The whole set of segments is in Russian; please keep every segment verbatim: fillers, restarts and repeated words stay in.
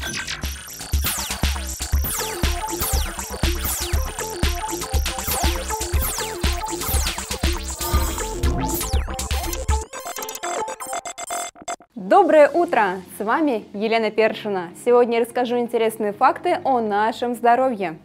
Доброе утро! С вами Елена Першина. Сегодня я расскажу интересные факты о нашем здоровье.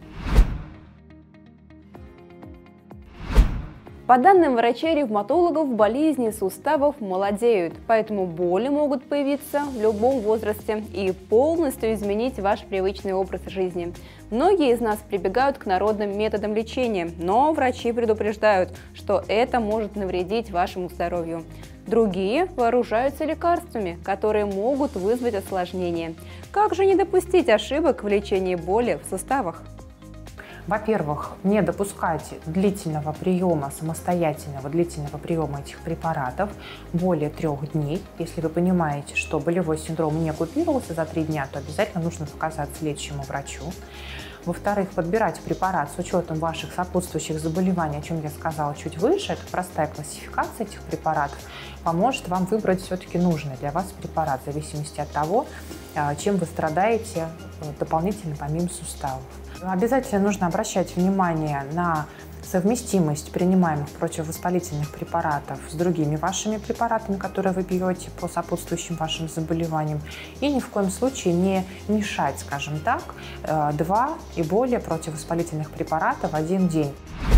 По данным врачей-ревматологов, болезни суставов молодеют, поэтому боли могут появиться в любом возрасте и полностью изменить ваш привычный образ жизни. Многие из нас прибегают к народным методам лечения, но врачи предупреждают, что это может навредить вашему здоровью. Другие вооружаются лекарствами, которые могут вызвать осложнения. Как же не допустить ошибок в лечении боли в суставах? Во-первых, не допускать длительного приема, самостоятельного длительного приема этих препаратов более трех дней. Если вы понимаете, что болевой синдром не оккупировался за три дня, то обязательно нужно показаться лечащему врачу. Во-вторых, подбирать препарат с учетом ваших сопутствующих заболеваний, о чем я сказала чуть выше, это простая классификация этих препаратов, поможет вам выбрать все-таки нужный для вас препарат, в зависимости от того, чем вы страдаете дополнительно помимо суставов. Обязательно нужно обращать внимание на совместимость принимаемых противовоспалительных препаратов с другими вашими препаратами, которые вы берете по сопутствующим вашим заболеваниям. И ни в коем случае не мешать, скажем так, два и более противовоспалительных препарата в один день.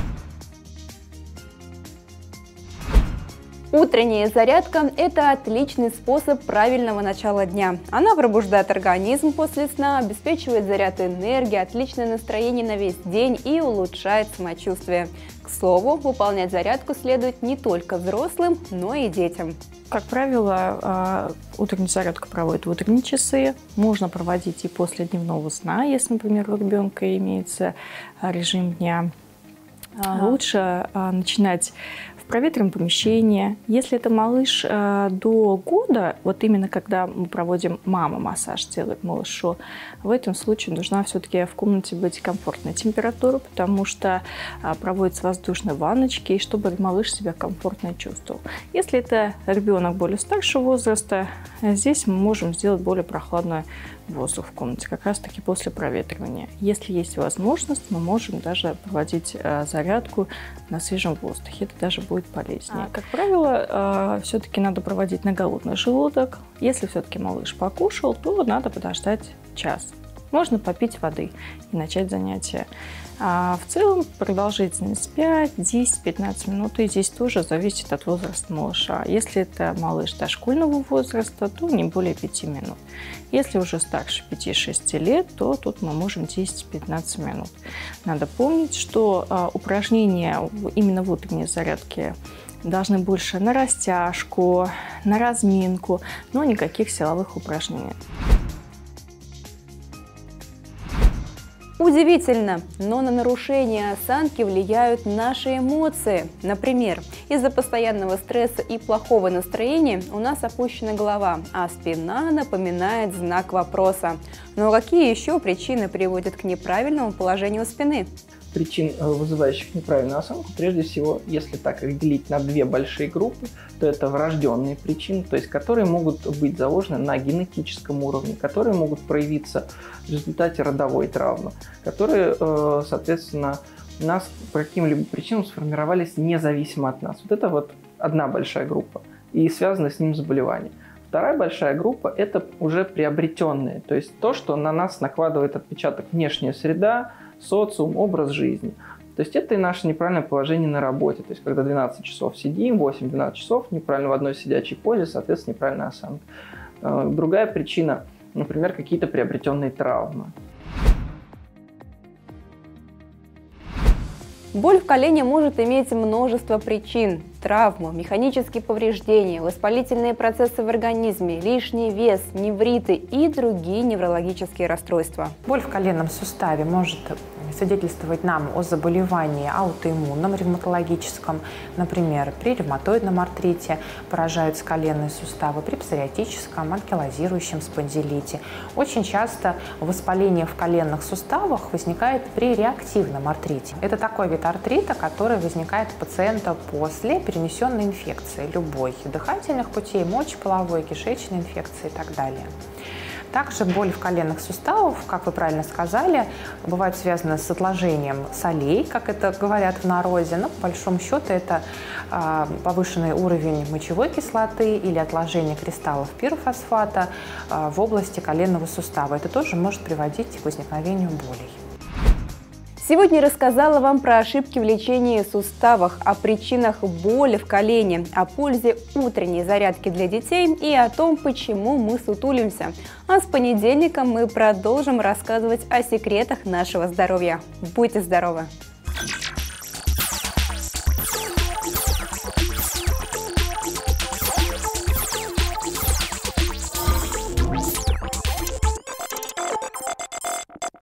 Утренняя зарядка – это отличный способ правильного начала дня. Она пробуждает организм после сна, обеспечивает заряд энергии, отличное настроение на весь день и улучшает самочувствие. К слову, выполнять зарядку следует не только взрослым, но и детям. Как правило, утреннюю зарядку проводят в утренние часы. Можно проводить и после дневного сна, если, например, у ребенка имеется режим дня. Ага. Лучше начинать в проветриваемом помещении. Если это малыш э, до года, вот именно когда мы проводим, мама массаж делает малышу, в этом случае нужна все-таки в комнате быть комфортная температура, потому что э, проводятся воздушные ванночки, и чтобы малыш себя комфортно чувствовал. Если это ребенок более старшего возраста, здесь мы можем сделать более прохладный воздух в комнате, как раз таки после проветривания. Если есть возможность, мы можем даже проводить э, зарядку на свежем воздухе. Это даже будет полезнее. А, как правило, э, все-таки надо проводить на голодный желудок. Если все-таки малыш покушал, то надо подождать час. Можно попить воды и начать занятия. А в целом продолжительность пять-десять-пятнадцать минут, и здесь тоже зависит от возраста малыша. Если это малыш дошкольного возраста, то не более пяти минут. Если уже старше пяти-шести лет, то тут мы можем десять-пятнадцать минут. Надо помнить, что а, упражнения именно в утренней зарядке должны больше на растяжку, на разминку, но никаких силовых упражнений. Удивительно, но на нарушение осанки влияют наши эмоции. Например, из-за постоянного стресса и плохого настроения у нас опущена голова, а спина напоминает знак вопроса. Но какие еще причины приводят к неправильному положению спины? Причин, вызывающих неправильную осанку, прежде всего, если так их делить на две большие группы, то это врожденные причины, то есть которые могут быть заложены на генетическом уровне, которые могут проявиться в результате родовой травмы, которые, соответственно, у нас по каким-либо причинам сформировались независимо от нас. Вот это вот одна большая группа и связано с ним заболевание. Вторая большая группа – это уже приобретенные, то есть то, что на нас накладывает отпечаток внешняя среда, социум, образ жизни. То есть это и наше неправильное положение на работе. То есть когда двенадцать часов сидим, восемь-двенадцать часов, неправильно в одной сидячей позе, соответственно, неправильная осанка. Другая причина, например, какие-то приобретенные травмы. Боль в колене может иметь множество причин. Травмы, механические повреждения, воспалительные процессы в организме, лишний вес, невриты и другие неврологические расстройства. Боль в коленном суставе может свидетельствовать нам о заболевании аутоиммунном, ревматологическом, например, при ревматоидном артрите поражаются коленные суставы, при псориатическом, анкилозирующем спондилите. Очень часто воспаление в коленных суставах возникает при реактивном артрите. Это такой вид артрита, который возникает у пациента после перенесенной инфекции любой, дыхательных путей, мочеполовой, кишечной инфекции и так далее. Также боль в коленных суставах, как вы правильно сказали, бывает связана с отложением солей, как это говорят в народе, но по большому счету это а, повышенный уровень мочевой кислоты или отложение кристаллов пирофосфата а, в области коленного сустава. Это тоже может приводить к возникновению болей. Сегодня рассказала вам про ошибки в лечении суставов, о причинах боли в колене, о пользе утренней зарядки для детей и о том, почему мы сутулимся. А с понедельника мы продолжим рассказывать о секретах нашего здоровья. Будьте здоровы!